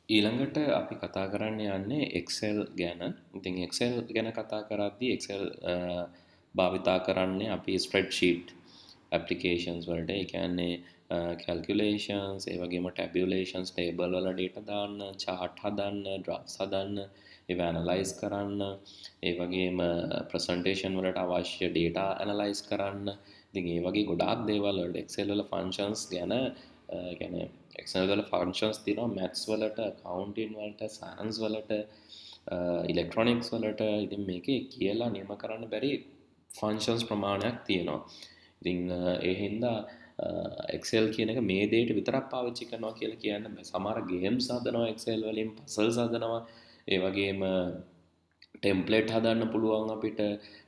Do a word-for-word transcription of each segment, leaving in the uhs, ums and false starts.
ඊළඟට අපි කතා කරන්න යන්නේ Excel ගැන. ඉතින් Excel ගැන කතා කරද්දී Excel භාවිතා කරන්නේ අපි spreadsheet applications වලට. ඒ කියන්නේ calculations, ඒ වගේම tabulations, table වල data දාන්න, chart හදන්න, graphs හදන්න, ඒව analyze කරන්න, ඒ වගේම presentation වලට අවශ්‍ය data analyze කරන්න. ඉතින් ඒ වගේ ගොඩාක් දේවල් වලට Excel වල functions ගැන කියන්නේ Excel වල functions තියෙනවා maths වලට, accounting වලට, science වලට, electronics වලට. ඉතින් මේකේ කියලා නියම කරන්න බැරි functions ප්‍රමාණයක් තියෙනවා. ඉතින් ඒ හින්දා Excel කියන එක මේ දෙයට විතරක් පාවිච්චි කරනවා කියලා කියන්න බෑ. සමහර games හදනවා Excel වලින්, puzzles හදනවා. ඒ වගේම template හදන්න පුළුවන් අපිට,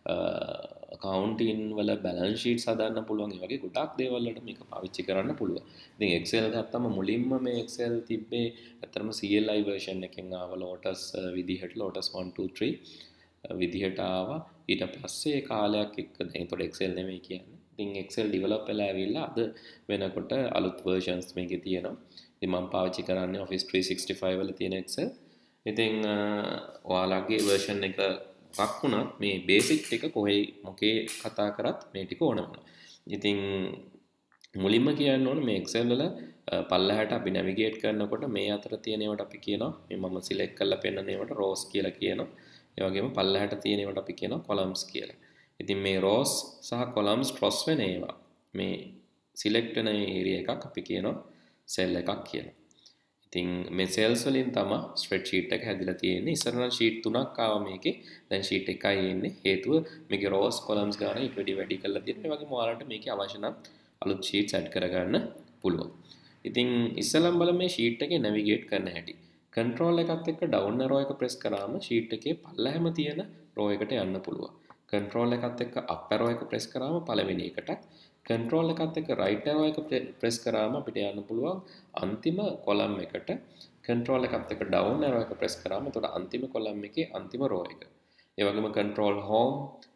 accounting වල balance sheets හදන්න පුළුවන්. ඒ වගේ ගොඩක් දේවල් වලට මේක පාවිච්චි කරන්න පුළුවන්. ඉතින් Excel ගත්තම මුලින්ම මේ Excel තිබ්බේ අතරම C L I version එකෙන් ආව Lotus විදිහට Lotus one two three විදිහට ආවා. ඊට පස්සේ කාලයක් එක්ක දැන් ඒතකොට Excel නෙමෙයි කියන්නේ. ඉතින් Excel develop වෙලා ඇවිල්ලා අද වෙනකොට අලුත් versions මේකේ තියෙනවා. ඉතින් මම පාවිච්චි කරන්නේ Office three sixty-five වල තියෙන Excel. ඉතින් ඔයාලගේ version එක එකක් වුණත් මේ basic ටික කොහේ මොකේ කතා කරත් මේ ටික ඕන වෙනවා. ඉතින් මුලින්ම කියන්න ඕනේ මේ Excel වල පල්ලහැට අපි navigate කරනකොට මේ අතර තියෙන ඒවාට අපි කියනවා මේ මම select කරලා පෙන්නන ඒවාට rows කියලා කියනවා. ඒ වගේම පල්ලහැට තියෙන ඒවාට අපි කියනවා columns කියලා. ඉතින් මේ rows සහ columns cross වෙන ඒවා මේ select වෙන area එකක් අපි කියනවා cell එකක් කියලා. ඉතින් මේ cells වලින් තමයි spreadsheet එක හැදිලා තියෙන්නේ. ඉස්සර නම් sheet තුනක් ආවා මේකේ. දැන් sheet එකයි එන්නේ. හේතුව මේකේ rows columns ගාන ඊට වැඩි වැඩි කරලා තියෙනවා. ඒ වගේම ඔයාලට මේකේ අවශ්‍ය නම් අලුත් sheets add කරගන්න පුළුවන්. ඉතින් ඉස්සෙල්ලම බලමු මේ sheet එකේ navigate කරන්න හැටි. control එකත් එක්ක down arrow එක press කරාම sheet එකේ පල්ලෙහාම තියෙන row එකට යන්න පුළුවන්. control එකත් එක්ක up arrow එක press කරාම පළවෙනි එකට, control එකත් එක්ක right arrow එක press කරාම අපිට යන්න පුළුවන් අන්තිම column එකට. control එකත් එක්ක down arrow එක press කරාම එතකොට අන්තිම column එකේ අන්තිම row එක. ඒ වගේම control home,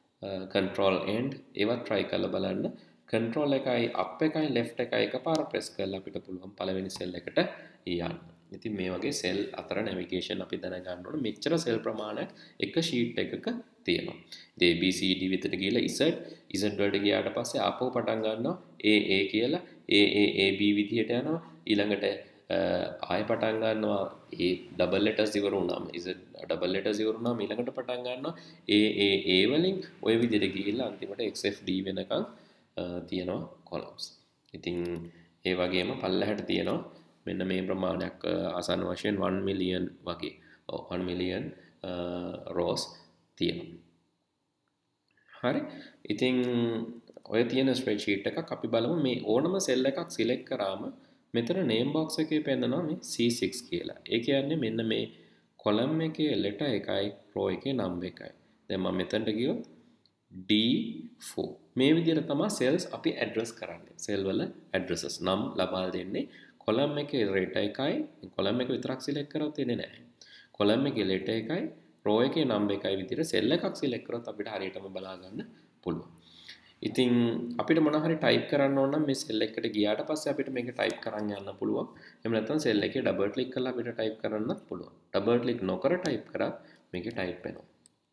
control end ඒවත් try කරලා බලන්න. control එකයි up එකයි left එකයි එකපාර press කරලා අපිට පුළුවන් පළවෙනි cell එකට යන්න. ඉතින් මේ වගේ cell අතර navigation අපි දැනගන්න ඕනේ. මෙච්චර cell ප්‍රමාණයක් එක sheet එකක තියෙනවා. ඉතින් A B C D විතර ගිහලා Z Z වලට ගියාට පස්සේ ආපහු පටන් ගන්නවා A A කියලා A A A B විදියට යනවා. ඊළඟට ආයෙ පටන් ගන්නවා A double letters ඉවර වුණාම Z double letters ඉවර වුණාම ඊළඟට පටන් ගන්නවා A A A වලින් ওই විදියට ගිහිල්ලා අන්තිමට X F D වෙනකන් තියෙනවා columns. ඉතින් ඒ වගේම පල්ලෙහාට තියෙනවා මෙන්න මේ ප්‍රමාණයක් ආසන්න වශයෙන් one million වගේ. ඔව් one million rows තියෙනවා. හරි. ඉතින් ඔය තියෙන spreadsheet එකක් අපි බලමු. මේ ඕනම cell එකක් select කරාම මෙතන name box එකේ පෙන්නනවා මේ C six කියලා. ඒ කියන්නේ මෙන්න මේ column එකේ letter එකයි row එකේ number එකයි. දැන් මම මෙතනට ගියොත් D four මේ විදිහට තමයි cells අපි address කරන්නේ. cell වල addresses නම් ලබා දෙන්නේ. column එකේ letter එකයි, column එක විතරක් select කරොත් එන්නේ නැහැ. column එකේ letter එකයි, row එකේ number එකයි විදිහට cell එකක් select කරොත් අපිට හරියටම බලා ගන්න පුළුවන්. ඉතින් අපිට මොන හරි type කරන්න ඕන නම් මේ cell එකට ගියාට පස්සේ අපිට මේක type කරන් යන්න පුළුවන්. එහෙම නැත්නම් cell එකේ double click කරලා අපිට type කරන්නත් පුළුවන්. double click නොකර type කරත් මේකේ type වෙනවා.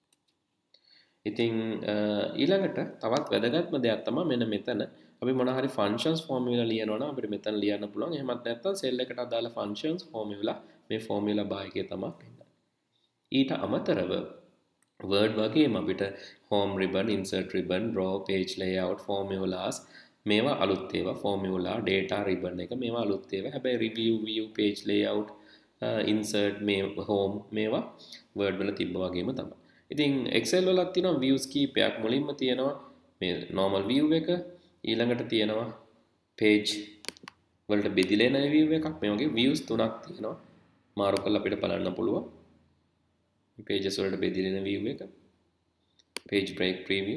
ඉතින් ඊළඟට තවත් වැදගත්ම දෙයක් තමයි මෙන්න මෙතන අපි මොන හරි functions formula ලියනවා නම් අපිට මෙතන ලියන්න පුළුවන්. එහෙමත් නැත්නම් cell එකට අදාළ functions formula මේ formula bar එකේ තමයි පෙන්නන්නේ. ඊට අමතරව word වගේම අපිට home ribbon, insert ribbon, draw, page layout, formulas මේවා අලුත් ඒවා, formula, data ribbon එක මේවා අලුත් ඒවා. හැබැයි review, view, page layout, insert මේ home මේවා word වල තිබ්බ වගේම තමයි. ඉතින් Excel වලත් තියෙනවා views කීපයක්. මුලින්ම තියෙනවා මේ normal view එක, ඊළඟට තියෙනවා page වලට බෙදිලා එන view එකක්. මේ වගේ views තුනක් තියෙනවා. මාරු කරලා අපිට බලන්න පුළුවන්. pages වලට බෙදිලා එන view එක, page break preview.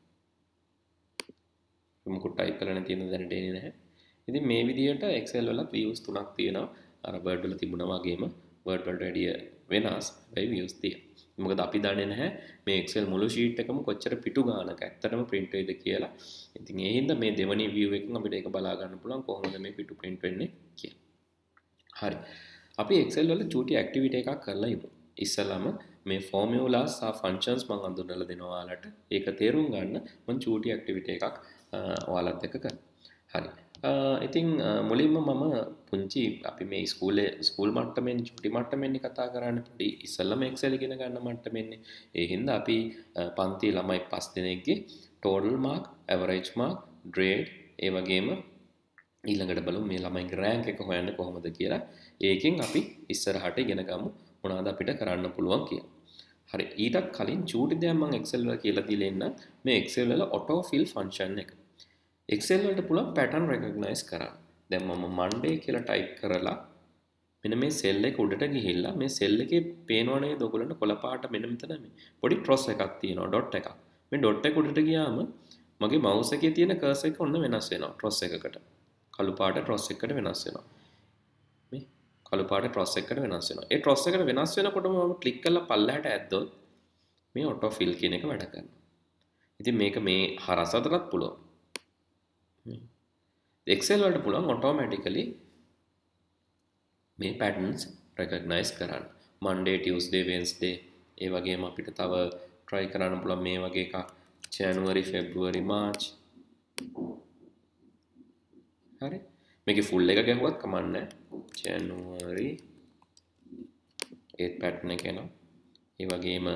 මොකක් type කරන්න තියෙන දැනට එන්නේ නැහැ. ඉතින් මේ විදිහට Excel වලත් views තුනක් තියෙනවා. අර Word වල තිබුණා වගේම Word වලට වැඩිය වෙනස් වෙයි views තියෙනවා. මොකද අපි දන්නේ නැහැ මේ Excel මුළු sheet එකම කොච්චර පිටු ගානක ඇත්තටම print වෙයිද කියලා. ඉතින් ඒ හින්දා මේ දෙවනි view එකෙන් අපිට ඒක බලා ගන්න පුළුවන් කොහොමද මේ පිටු print වෙන්නේ කියලා. හරි. අපි Excel වල චූටි ඇක්ටිවිටි එකක් කරලා ඉමු. ඉස්සෙල්ලාම මේ formulas සහ functions මම අඳුනලා දෙනවා ඔයාලට. ඒක තේරුම් ගන්න මම චූටි ඇක්ටිවිටි එකක් ඔයාලත් එක්ක කරනවා. හරි. ඉතින් මුලින්ම මම පුංචි අපි මේ ස්කූලේ ස්කූල් මට්ටමෙන් චූටි මට්ටමෙන් කතා කරන්නේ පොඩි ඉස්සෙල්ලාම Excel ඉගෙන ගන්න මට්ටමෙන්නේ. ඒ හින්දා අපි පන්ති ළමයි පහ දෙනෙක්ගේ total mark, average mark, grade ඒ වගේම ඊළඟට බලමු මේ ළමයිගේ රෑන්ක් එක හොයන්නේ කොහොමද කියලා. ඒකෙන් අපි ඉස්සරහට ඉගෙන ගමු මොනවද අපිට කරන්න පුළුවන් කියලා. හරි. ඊටත් කලින් චූටි දෙයක් මම Excel වල කියලා දීලා ඉන්න මේ Excel වල auto fill function එක. Excel වලට පුළුවන් pattern recognize කරන්න. දැන් මම Monday කියලා type කරලා මෙන්න මේ cell එක උඩට ගිහිල්ලා මේ cell එකේ පේනවා නේද ඔයගොල්ලන්ට කොළ පාට මෙන්න මෙතන මේ පොඩි cross එකක් තියෙනවා dot එකක්. මේ dot එක උඩට ගියාම මගේ mouse එකේ තියෙන cursor එක ඔන්න වෙනස් වෙනවා cross එකකට. කළු පාට cross එකකට වෙනස් වෙනවා. මේ කළු පාට cross එකකට වෙනස් වෙනවා. ඒ cross එකට වෙනස් වෙනකොටම මම ක්ලික් කරලා පල්ලෙහාට ඇද්දොත් මේ auto fill කියන එක වැඩ කරනවා. ඉතින් මේක මේ හරස් අතරත් පුළුවන්. Excel වලට පුළුවන් automatically මේ patterns recognize කරන්න. Monday, Tuesday, Wednesday ඒ වගේම අපිට තව try කරන්න පුළුවන් මේ වගේ එකක් January, February, March. හරි. මේකේ full එක ගැහුවත් කමක් නැහැ. January ඒත් pattern එක එනවා. ඒ වගේම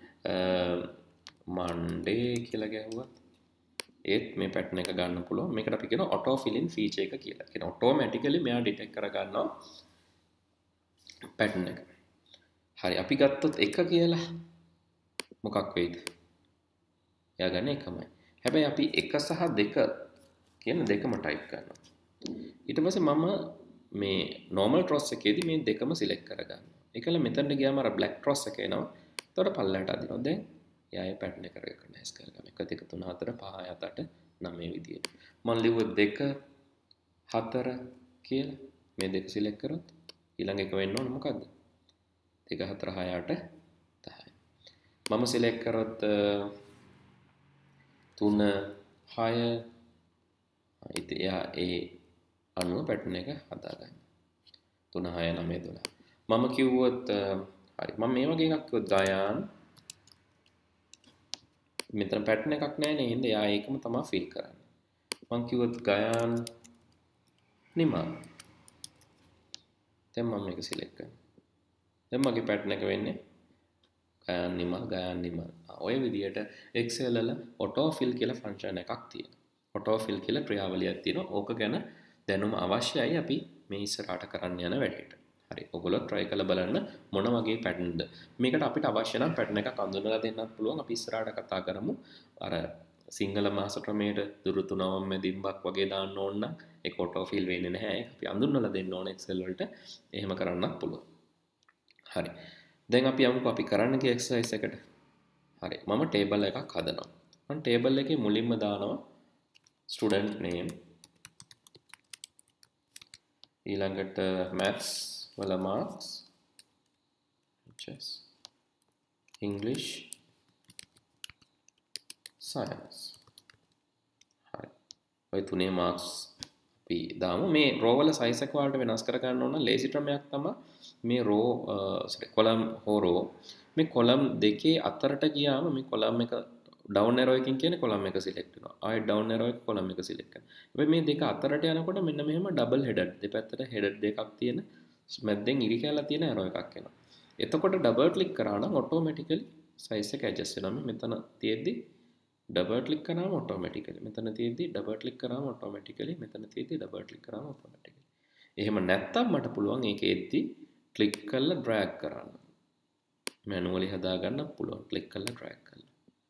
Monday කියලා ගැහුවත් ඒත් මේ pattern එක ගන්න පුළුවන්. මේකට අපි කියන auto fill in feature එක කියලා. කියන automatically මෙයා detect කර ගන්නවා pattern එක. හරි. අපි ගත්තොත් එක කියලා මොකක් වෙයිද? එයා ගන්න එකමයි. හැබැයි අපි එක සහ දෙක කියන දෙකම type කරනවා. ඊට පස්සේ මම මේ normal cross එකේදී මේ දෙකම select කරගන්නවා. ඒකල මෙතනට ගියාම අර black cross එක එනවා. එතකොට පල්ලයට අදිනවා. දැන් එයා ඒ pattern එක recognize කරගන්නවා. එක දෙක තුන හතර පහ හය අට නවය විදියට. මම ලිව්ව දෙක හතර කියලා මේ දෙක select කරොත් ඊළඟ එක වෙන්න ඕන මොකද්ද? දෙක හතර හය අට දහය. මම select කරොත් තුන හය ඉතින් එයා ඒ අනුව pattern එක හදාගන්න. තුන හය නවය දොළහ. මම කිව්වොත් හරි මම මේ වගේ එකක් කිව්වොත් ගයාන් මෙතන pattern එකක් නැහැ නේ හින්දා එයා ඒකම තමයි fill කරන්නේ. මම කිව්වොත් ගයාන් නිමා. දැන් මම මේක select කරනවා. දැන් මගේ pattern එක වෙන්නේ ගයාන් නිමා ගයාන් නිමා. ඔය විදියට Excel වල auto fill කියලා function එකක් තියෙනවා. auto fill කියලා ක්‍රියාවලියක් තියෙනවා. ඕක ගැන දැනුම අවශ්‍යයි අපි මේ ඉස්සරහට කරන්න යන වැඩේට. හරි. ඔයගොල්ලෝ try කරලා බලන්න මොන වගේ patternද. මේකට අපිට අවශ්‍ය නම් pattern එකක් අඳුනලා දෙන්නත් පුළුවන්. අපි ඉස්සරහට කතා කරමු. අර සිංහල මාස ක්‍රමයට දුරුතු නවම්ම දින්බක් වගේ දාන්න ඕන නම් ඒක auto fill වෙන්නේ නැහැ. අපි අඳුනලා දෙන්න ඕන Excel වලට. එහෙම කරන්නත් පුළුවන්. හරි. දැන් අපි යමුකෝ අපි කරන්න ගිය exercise එකට. හරි. මම table එකක් හදනවා. මම table එකේ මුලින්ම දානවා student name ඊළඟට maths වල marks English science හරි ඔය තුනේ marks අපි දාමු මේ row වල size එක වලට වෙනස් කර ගන්න ඕන lazy ක්‍රමයක් තමයි මේ row sorry column හෝ row මේ column දෙකේ අතරට ගියාම මේ column එක down arrow එකකින් කියන්නේ column එක select වෙනවා. ආයෙත් down arrow එක column එක select කරනවා. හැබැයි මේ දෙක අතරට යනකොට මෙන්න මෙහෙම double headed දෙපැත්තට headed දෙකක් තියෙන මැද්දෙන් ඉරි කැලලා තියෙන arrow එකක් එනවා. එතකොට double click කරා නම් automatically size එක adjust වෙනවා. මෙතන තියෙද්දි double click කරාම automatically මෙතන තියෙද්දි double click කරාම automatically මෙතන තියෙද්දි double click කරාම automatically. එහෙම නැත්තම් මට පුළුවන් ඒකේ එද්දි click කරලා drag කරන්න. manually හදා ගන්න පුළුවන් click කරලා drag කරලා.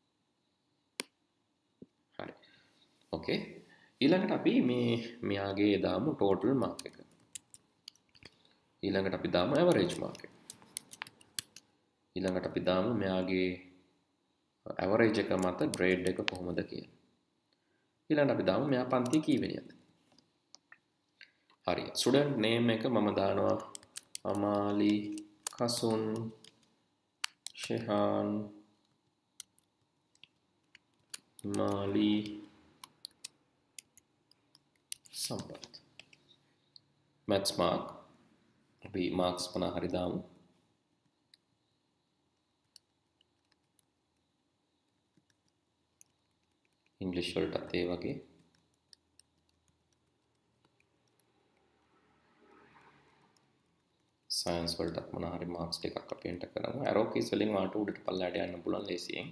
හරි. ඕකේ. ඊළඟට අපි මේ මෙයාගේ දාමු total mark එක. ඊළඟට අපි දාමු average mark එක. ඊළඟට අපි දාමු මෙයාගේ average එක මත grade එක කොහොමද කියලා. ඊළඟට අපි දාමු මෙයා පන්ති කීවෙනියද? හරි. student name එක මම දානවා අමාලි කසුන් ශෙහාන් මාලි සම්පත් maths mark අපි මාක්ස් පනහ හරි දාමු. ඉංග්‍රීසි වලටත් ඒ වගේ. සයන්ස් වලටත් මොන හරි මාක්ස් ටිකක් අපි එන්ටර් කරමු. ඇරෝ කීස් වලින් වාට උඩට පල්ලයට යන්න පුළුවන් ලේසියෙන්.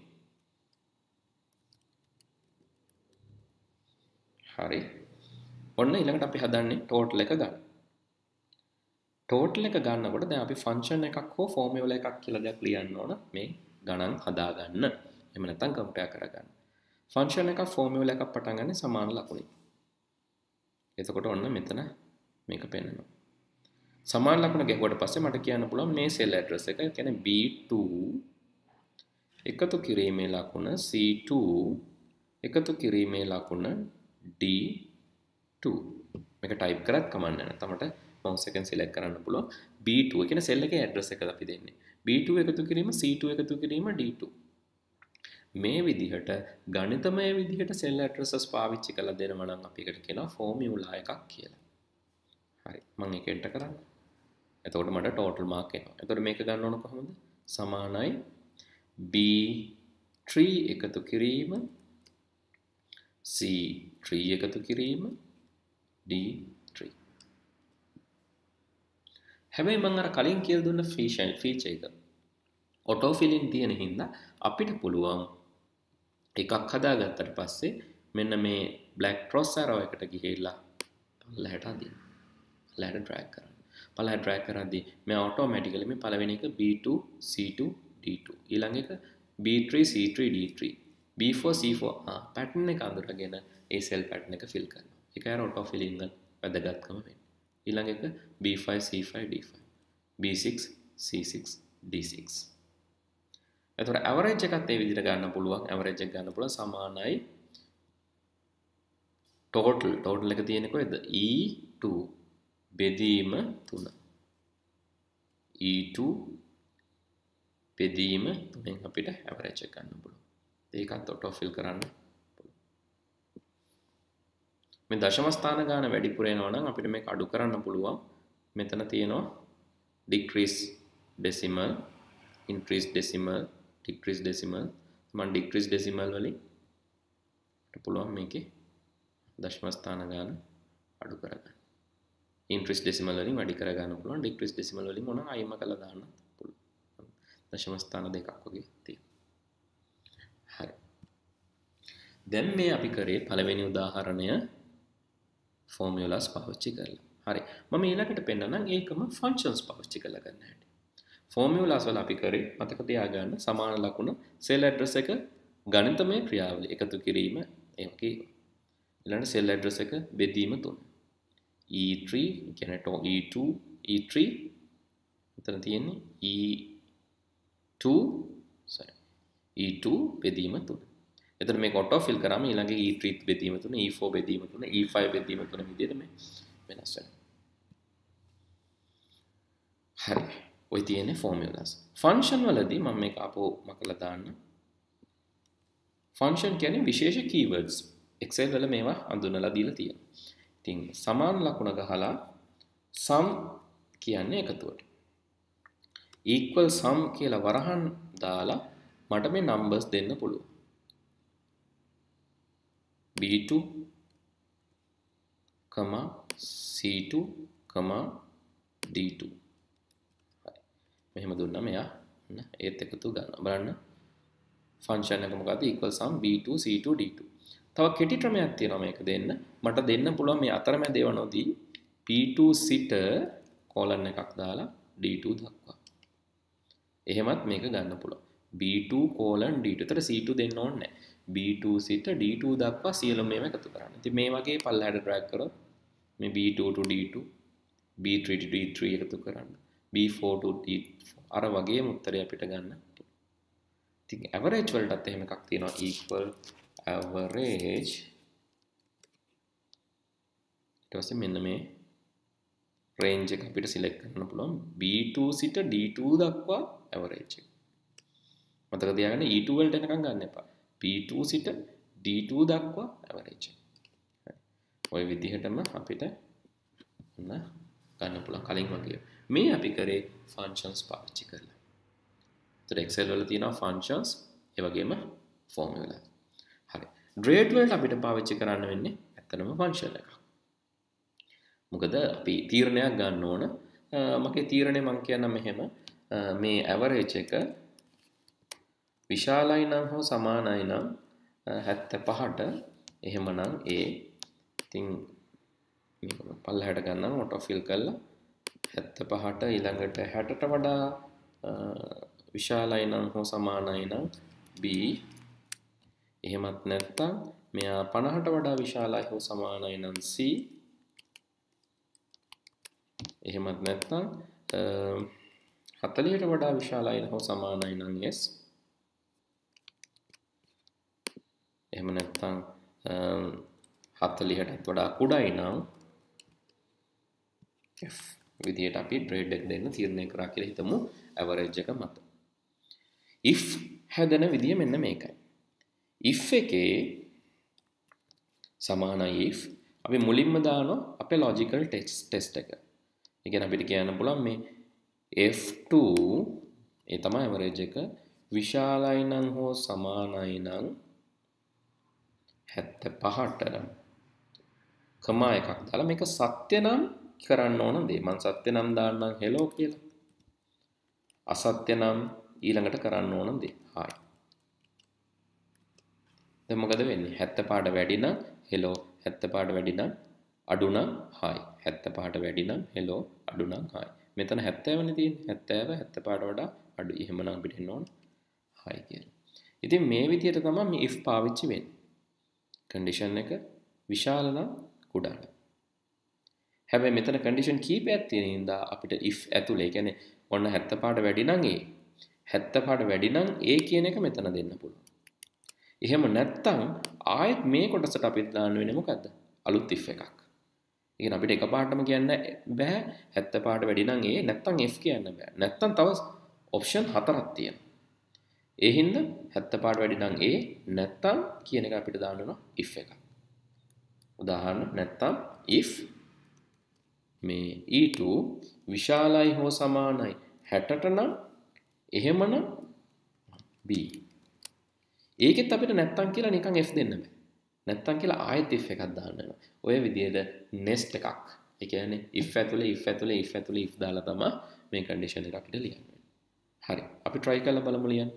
හරි. ඔන්න ඊළඟට අපි හදන්නේ ටෝටල් එක ගන්න. ටෝටල් එක ගන්නකොට දැන් අපි ෆන්ක්ෂන් එකක් හෝ ෆෝමියුලා එකක් කියලා දෙයක් ලියන්න ඕන මේ ගණන් හදාගන්න. එහෙම නැත්නම් කම්පෙයාර් කරගන්න. ෆන්ක්ෂන් එකක් ෆෝමියුලා එකක් පටන් ගන්න සමාන ලකුණින්. එතකොට ඔන්න මෙතන මේක පෙන්නනවා. සමාන ලකුණ ගැහුවට පස්සේ මට කියන්න පුළුවන් මේ සෙල් ඇඩ්‍රස් එක කියන්නේ B two එකතු කිරීමේ ලකුණ C two එකතු කිරීමේ ලකුණ D two මේක ටයිප් කරත් කමන්න නැහැ. තමට mouse එකෙන් select කරන්න පුළුවන් B two කියන සෙල් එකේ ඇඩ්‍රස් එක අපි දෙන්නේ. B two එකතු කිරීම C two එකතු කිරීම D two. මේ විදිහට ගණිතමය විදිහට සෙල් ඇඩ්‍රසස් පාවිච්චි කරලා දෙනවා නම් අපි එකට කියනවා ෆෝමියුලා එකක් කියලා. හරි. මම ඒක එන්ටර් කරන්න. එතකොට මට ටෝටල් මාක් එනවා. එතකොට මේක ගන්න ඕන කොහොමද? සමානයි B three එකතු කිරීම C three එකතු කිරීම D three. හැබැයි මම අර කලින් කියලා දුන්න ෆීචර් ෆීචර් එක ඔටෝ ෆිලින් තියෙන හින්දා අපිට පුළුවන් එකක් හදාගත්තට පස්සේ මෙන්න මේ black cross arrow එකට ගිහිල්ලා පල්ලහැට අදින්න. පල්ලහැට drag කරන්න. පල්ලහැට drag කරද්දී මේ automatically මේ පළවෙනි එක B two C two D two ඊළඟ එක B three C three D three B four C four ආ pattern එක අඳුරගෙන ඒ cell pattern එක fill කරනවා. ඒක අර auto filling එක වැදගත්කම වෙන්නේ. ඊළඟ එක B five C five D five B six C six D six. එතකොට average එකත් ඒ විදිහට ගන්න පුළුවන්. average එක ගන්න පුළුවන් සමානයි total total එක තියෙන්නේ කොහෙද? E two බෙදීම තුන. E two බෙදීම තුනෙන් අපිට average එක ගන්න පුළුවන්. ඒකත් auto fill කරන්න පුළුවන්. මේ දශම ස්ථාන ගාන වැඩිපුර එනවා නම් අපිට මේක අඩු කරන්න පුළුවන්. මෙතන තියෙනවා decrease decimal, increase decimal, decrease decimal. මම decrease decimal වලින් පුළුවන් මේකේ දශම ස්ථාන ගාන අඩු කරගන්න. increase decimal වලින් වැඩි කරගන්න පුළුවන්. decrease decimal වලින් මොනවා අයිම කළා දාන්න පුළුවන්. දශම ස්ථාන දෙකක් වගේ තියෙනවා. හරි. දැන් මේ අපි කරේ පළවෙනි උදාහරණය formulas පාවිච්චි කරලා. හරි. මම ඊළඟට පෙන්නනම් ඒකම functions පාවිච්චි කරලා ගන්න හැටි. formulas වල අපි කරේ මතක තියාගන්න සමාන ලකුණ cell address එක ගණිතමය ක්‍රියාවලිය එකතු කිරීම ඒ වගේ. ඊළඟට cell address එක බෙදීම තුන. E three කියන්නේ to E two E three මෙතන තියෙන්නේ E two sorry E two බෙදීම තුන. එතන මේක auto fill කරාම ඊළඟ E three බෙදීම තුන E four බෙදීම තුන E five බෙදීම තුන විදිහට මේ වෙනස් වෙනවා. හරි. ඔය තියෙන්නේ formulas. function වලදී මම මේක අපෝ මකලා දාන්න. function කියන්නේ විශේෂ keywords. Excel වල මේවා අඳුනලා දීලා තියෙනවා. ඉතින් සමාන ලකුණ ගහලා sum කියන්නේ එකතුවට. equal sum කියලා වරහන් දාලා මට මේ numbers දෙන්න පුළුවන්. B two, C two, D two. හරි. මෙහෙම දුන්නා මෙයා ඒත් එකතු ගන්නවා. බලන්න ෆන්ක්ෂන් එක මොකද්ද? equal sum B two, C two, D two. තව කෙටි ක්‍රමයක් තියෙනවා මේක දෙන්න. මට දෙන්න පුළුවන් මේ අතරමැද ඒවනෝදී P two සිට කෝලන් එකක් දාලා D two දක්වා. එහෙමත් මේක ගන්න පුළුවන්. B two colon D two. එතකොට C two දෙන්න ඕනේ නැහැ. B two සිට D two දක්වා සියලුම මේවා එකතු කරන්න. ඉතින් මේ වගේ පල්ලහැට drag කරොත් මේ B two to D two, B three to D three එකතු කරන්න. B four to D four අර වගේම උත්තරය අපිට ගන්න. ඉතින් average වලටත් එහෙම එකක් තියෙනවා equal average. ඊට පස්සේ මෙන්න මේ range එක අපිට select කරන්න පුළුවන් B two සිට D two දක්වා average එක. මතක තියාගන්න E two වලට එනකම් ගන්න එපා. B two සිට D two දක්වා average එක. ඔය විදිහටම අපිට ගන්න පුළුවන් කලින් වගේ මේ අපි කරේ ෆන්ක්ෂන්ස් පාවිච්චි කරලා. ඒතර Excel වල තියෙනවා ෆන්ක්ෂන්ස් ඒ වගේම ෆෝමියුලා. හරි. ඩ්‍රේඩ් වලට අපිට පාවිච්චි කරන්න වෙන්නේ ඇත්තටම ෆන්ක්ෂන් එකක්. මොකද අපි තීරණයක් ගන්න ඕන. මගේ තීරණය මම කියන්නම් මෙහෙම මේ ඇවරේජ් එක විශාලයි නම් හෝ සමානයි නම් හැත්තෑපහට එහෙමනම් ඒ ඉතින් මේක පල්ලෙහාට ගන්නම් ඔටෝ ෆිල් කරලා හැත්තෑපහට ඊළඟට හැටට වඩා විශාලයි නම් හෝ සමානයි නම් B එහෙමත් නැත්නම් මෙයා පනහට වඩා විශාලයි හෝ සමානයි නම් C එහෙමත් නැත්නම් හතලිහට වඩා විශාලයි හෝ සමානයි නම් S එහෙම නැත්නම් හතලිහටත් වඩා කුඩායි නම් F විදියට අපි ග්‍රේඩ් එක දෙන්න තීරණය කරා කියලා හිතමු ඇවරේජ් එක මත. if හැදෙන විදිය මෙන්න මේකයි. if එකේ සමානයි if අපි මුලින්ම දානවා අපේ logical test test එක. ඒ කියන්නේ අපිට කියන්න පුළුවන් මේ F two ඒ තමයි ඇවරේජ් එක විශාලයි නම් හෝ සමානයි නම් හැත්තෑපහට කමා එකක් දාලා මේක සත්‍ය නම් කරන්න ඕන දේ. මම සත්‍ය නම් දාන්නම් hello කියලා. අසත්‍ය නම් ඊළඟට කරන්න ඕන දේ. hi. දැන් මොකද වෙන්නේ? හැත්තෑපහට වැඩි නම් hello, හැත්තෑපහට වැඩි නම් අඩු නම් hi. හැත්තෑපහට වැඩි නම් hello, අඩු නම් hi. මෙතන හැත්තෑවනේ තියෙන්නේ. හැත්තෑව හැත්තෑපහට වඩා අඩුයි. එහෙමනම් අපිට එන්න ඕන hi කියලා. ඉතින් මේ විදිහට තමයි මේ if පාවිච්චි වෙන්නේ. කන්ඩිෂන් එක විශාල නම් කුඩා නම්. හැබැයි මෙතන කන්ඩිෂන් කීපයක් තියෙන හින්දා අපිට if ඇතුලේ කියන්නේ ඔන්න හැත්තෑපහට වැඩි නම් a හැත්තෑපහට වැඩි නම් a කියන එක මෙතන දෙන්න පුළුවන්. එහෙම නැත්තම් ආයෙත් මේ කොටසට අපිට දාන්න වෙන්නේ මොකද්ද? අලුත් if එකක්. ඒ කියන්නේ අපිට එකපාරටම කියන්න බෑ හැත්තෑපහට වැඩි නම් a නැත්තම් f කියන්න බෑ. නැත්තම් තව ඔප්ෂන් හතරක් තියෙනවා. ඒ හින්දා හැත්තෑපහට වැඩි නම් a නැත්තම් කියන එක අපිට දාන්න වෙනවා if එකක්. උදාහරණ නැත්තම් if මේ e two විශාලයි හෝ සමානයි හැටට නම් එහෙමනම් b. ඒකෙත් අපිට නැත්තම් කියලා නිකන් f දෙන්න බෑ. නැත්තම් කියලා ආයෙත් if එකක් දාන්න වෙනවා. ඔය විදිහට nest එකක්. ඒ කියන්නේ if ඇතුලේ if ඇතුලේ if ඇතුලේ if දාලා තමයි මේ කන්ඩිෂන් එක අපිට ලියන්න වෙන්නේ. හරි. අපි try කරලා බලමු ලියන්න.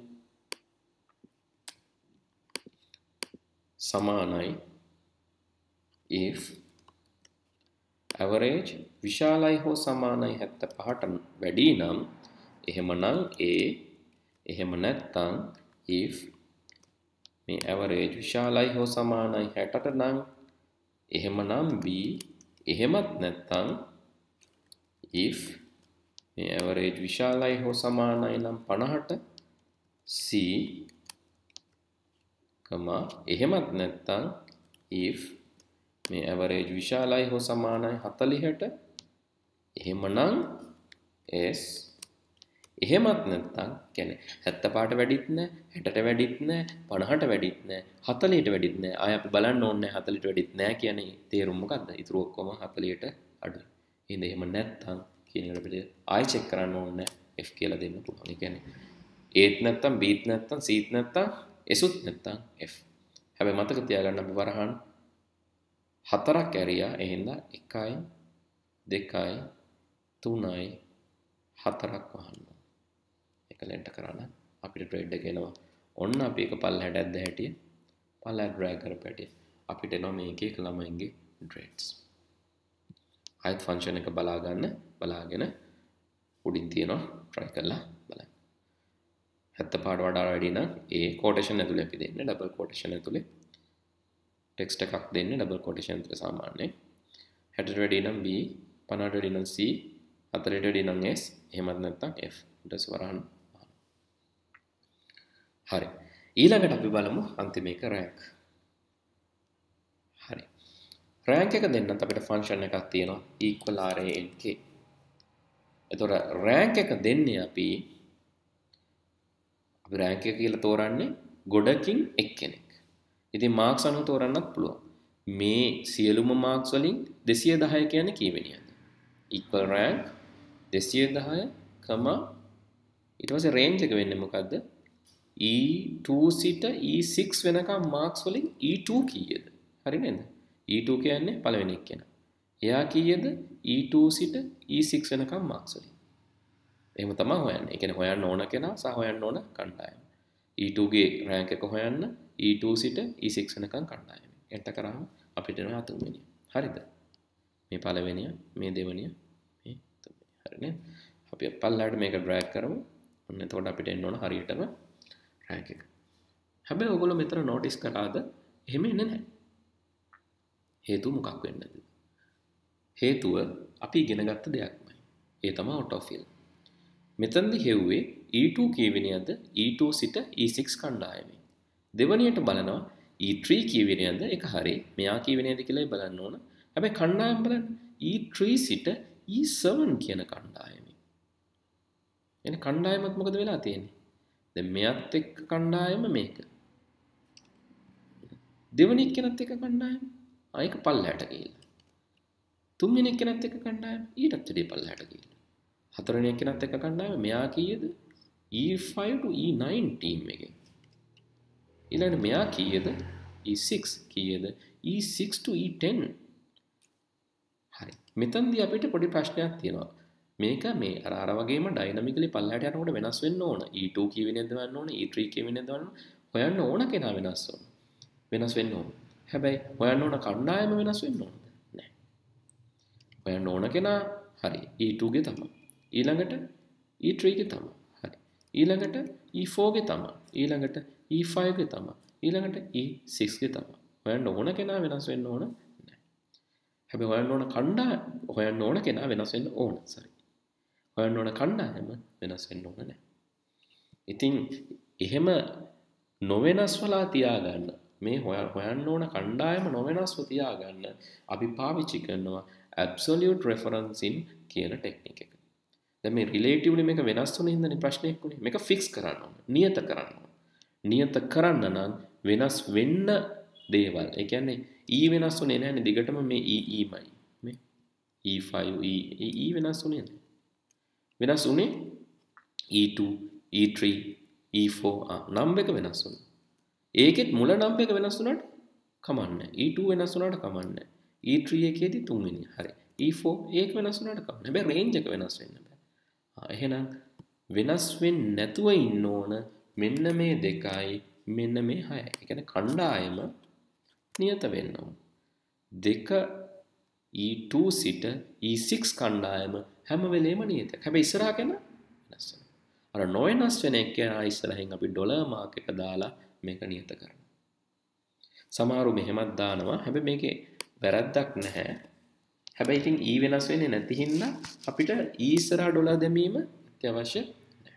සමානයි if average විශාලයි හෝ සමානයි හැත්තෑපහට වැඩි නම් එහෙමනම් a එහෙම නැත්නම් if මේ average විශාලයි හෝ සමානයි හැටට නම් එහෙමනම් b එහෙමත් නැත්නම් if මේ average විශාලයි හෝ සමානයි නම් පනහට c කමා එහෙමත් නැත්නම් if මේ average විශාලයි හෝ සමානයි හතලිහට එහෙමනම් s එහෙමත් නැත්නම් කියන්නේ හැත්තෑපහට වැඩිත් නැහැ හැටට වැඩිත් නැහැ පනහට වැඩිත් නැහැ හතලිහට වැඩිත් නැහැ. ආය අපි බලන්න ඕනේ හතලිහට වැඩිත් නැහැ කියන්නේ තේරුම මොකද්ද? ඊටු ඔක්කොම හතලිහට අඩුයි. එහෙනම් එහෙම නැත්නම් කියන එකට අපිට ආයෙ චෙක් කරන්න ඕනේ f කියලා දෙන්න පුළුවන්. ඒ කියන්නේ aත් නැත්නම් bත් නැත්නම් cත් නැත්නම් sුත් නැත්නම් f. හැබැයි මතක තියාගන්න අපි වරහන් හතරක් ඇරියා. එහෙනම් එකයි දෙකයි තුනයි හතරක් වහන්න. එකලෙන්ට කරන්න අපිට ට්‍රේඩ් එක එනවා. ඔන්න අපි එක පල්ලෙහාට ඇද්ද හැටිය පල්ලෙහාට ඩ්‍රැග් කරපු හැටිය අපිට එනවා මේකේ ළමයින්ගේ ට්‍රේඩ්ස්. ආයත් ෆන්ක්ෂන් එක බලා ගන්න. බලාගෙන උඩින් තියනවා try කරලා බලන්න. හැත්තෑපහට වඩා වැඩි නම් a quotation ඇතුලේ අපි දෙන්නේ double quotation ඇතුලේ text එකක් දෙන්නේ double quotation ඇතුලේ සාමාන්‍යයෙන්. හැටට වැඩි නම් b පනහට වැඩි නම් c හතරට වැඩි නම් s එහෙමත් නැත්නම් f. ඊට පස්සේ වරහන් හරි. ඊළඟට අපි බලමු අන්තිම එක rank. හරි. rank එක දෙන්නත් අපිට function එකක් තියෙනවා equal rank. එතකොට rank එක දෙන්නේ අපි අපි rank එක කියලා තෝරන්නේ ගොඩකින් එක්කෙනෙක්. ඉතින් marks අනුව තෝරන්නත් පුළුවන්. මේ සියලුම marks වලින් දෙසිය දහය කියන්නේ කීවෙනියද? equal rank දෙසිය දහය කමා ඊට පස්සේ රේන්ජ් එක වෙන්නේ මොකද්ද? E two සිට E six වෙනකම් මාක්ස් වලින් E two කීයද? හරි නේද? E two කියන්නේ පළවෙනි එක්කෙනා. එයා කීයද? E two සිට E six වෙනකම් මාක්ස් වලින්. එහෙම තමයි හොයන්නේ. ඒ කියන්නේ හොයන්න ඕන කෙනා සහ හොයන්න ඕන කණ්ඩායම. E two ගේ රෑන්ක් එක හොයන්න E two සිට E six වෙනකම් කණ්ඩායම. එන්ට කරාම අපිට එනවා තුන්වෙනිය. හරිද? මේ පළවෙනිය, මේ දෙවෙනිය, මේ තුන්වෙනිය. හරි නේද? අපි පල්ලයට මේක ඩ්‍රැග් කරමු. ඔන්න එතකොට අපිට එන්න ඕන හරියටම රෑන්ක් එක. හැබැයි ඔයගොල්ලෝ මෙතන නෝටිස් කරාද? එහෙම එන්නේ නැහැ. හේතුව මොකක් වෙන්නද? හේතුව අපි ඉගෙන ගත්ත දෙයක්මයි. ඒ තමයි out of field. මෙතනදී හෙව්වේ E two කීවෙනියද? E two සිට E six කණ්ඩායමේ. දෙවනියට බලනවා E three කීවෙනියද? ඒක හරි. මෙයා කීවෙනියද කියලා බලන්න ඕන. හැබැයි කණ්ඩායම බලන්න E three සිට E seven කියන කණ්ඩායමේ. එනේ කණ්ඩායමත් මොකද වෙලා තියෙන්නේ? දැන් මෙයත් එක්ක කණ්ඩායම මේක. දෙවෙනි එක්කෙනත් එක්ක කණ්ඩායම. ආ ඒක පල්ලයට ගිහිල්ලා. තුන්වෙනි එක්කෙනත් එක්ක කණ්ඩායම ඊටත් වැඩි පල්ලයට ගිහිල්ලා. හතරවෙනි එක්කෙනත් එක්ක කණ්ඩායම මෙයා කීයද? E five to E nine team එකේ. ඊළඟට මෙයා කීයද? E six කීයද? E six to E ten. හරි. මෙතනදී අපිට පොඩි ප්‍රශ්නයක් තියෙනවා. මේක මේ අර අර වගේම ඩයිනමිකලි පල්ලයට යනකොට වෙනස් වෙන්න ඕන. E two කීවෙනියද වෙන්න ඕන, E three කීවෙනියද වෙන්න ඕන. හොයන්න ඕන කෙනා වෙනස් වෙන්න. වෙනස් වෙන්න ඕන. හැබැයි හොයන්න ඕන කණ්ඩායම වෙනස් වෙන්න ඕනද? නැහැ. හොයන්න ඕන කෙනා හරි E two ගේ තමයි. ඊළඟට E three ගේ තමයි. හරි. ඊළඟට E four ගේ තමයි. ඊළඟට E five ගේ තමයි. ඊළඟට E six ගේ තමයි. හොයන්න ඕන කෙනා වෙනස් වෙන්න ඕන නැහැ. හැබැයි හොයන්න ඕන කණ්ඩායම හොයන්න ඕන කෙනා වෙනස් වෙන්න ඕන. සරි. හොයන්න ඕන කණ්ඩායම වෙනස් වෙන්න ඕන නැහැ. ඉතින් එහෙම නොවෙනස්වලා තියාගන්න මේ හොයන්න ඕන කණ්ඩායම නොවෙනස්ව තියාගන්න අපි පාවිච්චි කරනවා absolute reference in කියන ටෙක්නික් එක. දැන් මේ relatively මේක වෙනස් වෙන හින්දානේ ප්‍රශ්නයක් උනේ. මේක fix කරන්න ඕන. නියත කරන්න ඕන. නියත කරන්න නම් වෙනස් වෙන්න දේවල්. ඒ කියන්නේ E වෙනස් වෙන්නේ නැහැ නේ. දිගටම මේ E E මයි. මේ E five E E වෙනස් වෙන්නේ නැහැ. වෙනස් වුණේ E two E three E four ආ නම් එක වෙනස් වුණා. ඒකෙත් මුල නම් එක වෙනස් වුණාට කමන්නේ. E two වෙනස් වුණාට කමන්නේ. E three එකේදී තුන්වෙනි. හරි. E four ඒක වෙනස් වුණාට කමන්නේ. හැබැයි රේන්ජ් එක වෙනස් වෙන්න බෑ. ආ එහෙනම් වෙනස් වෙන්නේ නැතුව ඉන්න ඕන මෙන්න මේ දෙකයි මෙන්න මේ හයයි. ඒ කියන්නේ කණ්ඩායම නියත වෙන්න ඕන. දෙක E two සිට E six කණ්ඩායම හැම වෙලේම නියතයි. හැබැයි ඉස්සරහා කෙන වෙනස් වෙනවා. අර නොවෙනස් වෙන එක ඉස්සරහින් අපි ඩොලර් මාක් එක දාලා මේක නියත කරනවා. සමහරු මෙහෙමත් දානවා. හැබැයි මේකේ වැරද්දක් නැහැ. හැබැයි ඉතින් E වෙනස් වෙන්නේ නැති හින්දා අපිට E ඉස්සරහා ඩොලර් දැමීම අත්‍යවශ්‍ය නැහැ.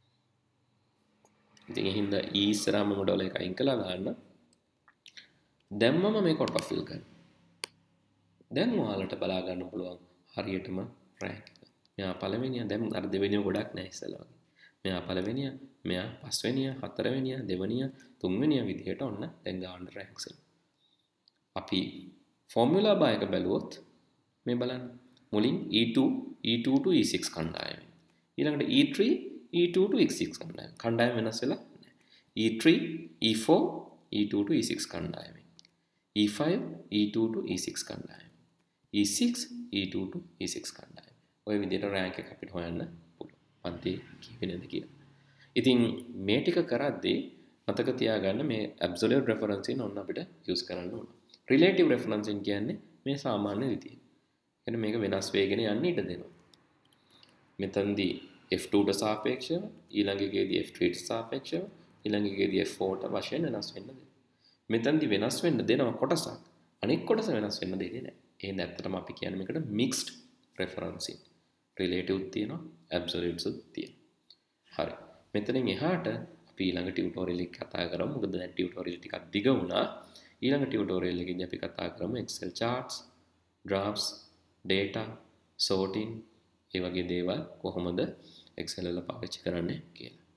ඉතින් ඒ හින්දා E ඉස්සරහා මම ඩොලර් එක අයින් කළා දාන්න. දැම්මම මේක ඔටෝ ෆිල් කරනවා. දැන් ඔයාලට බලා ගන්න පුළුවන් හරියටම රෑන්ක් එක. මෙයා පළවෙනියා දැන් අර දෙවෙනිය ගොඩක් නැහැ ඉස්සෙල්ලා වගේ. මෙයා පළවෙනියා, මෙයා පස්වෙනියා, හතරවෙනියා, දෙවෙනියා, තුන්වෙනියා විදිහට ඔන්න දැන් ගන්න රෑන්ක්ස් එක. අපි ෆෝමියුලා බා එක බැලුවොත් මේ බලන්න. මුලින් E two E two to E six කණ්ඩායම. ඊළඟට E three E two to E six කණ්ඩායම. කණ්ඩායම වෙනස් වෙලා නැහැ. E three E four E two to E six කණ්ඩායම. E five E two to E six කණ්ඩායම. E six E two to E six කණ්ඩායම. ඔය විදිහට රෑන්ක් එක අපිට හොයන්න පුළුවන්. පන්ති කීවෙනද කියලා. ඉතින් මේ ටික කරද්දී මතක තියාගන්න මේ absolute reference in ඔන්න අපිට use කරන්න ඕන. relative reference in කියන්නේ මේ සාමාන්‍ය විදිය. කියන්නේ මේක වෙනස් වෙගෙන යන්න ඉඩ දෙනවා. මෙතනදී F two ට සාපේක්ෂව ඊළඟ එකේදී F three ට සාපේක්ෂව ඊළඟ එකේදී F four ට වශයෙන් වෙනස් වෙන්න දෙනවා. මෙතනදී වෙනස් වෙන්න දෙනවා කොටසක්. අනෙක් කොටස වෙනස් වෙන්න දෙන්නේ නැහැ. එහෙනම් ඇත්තටම අපි කියන්නේ මේකට mixed reference in. relative තියෙනවා absolute තියෙනවා. හරි. මෙතනින් එහාට අපි ඊළඟ ටියුටෝරියල් එක කතා කරමු. මොකද දැන් ටියුටෝරියල් ටිකක් දිග වුණා. ඊළඟ ටියුටෝරියල් එකේදී අපි කතා කරමු Excel charts, graphs, data, sorting, ඒ වගේ දේවල් කොහොමද Excel වල පාවිච්චි කරන්නේ කියලා.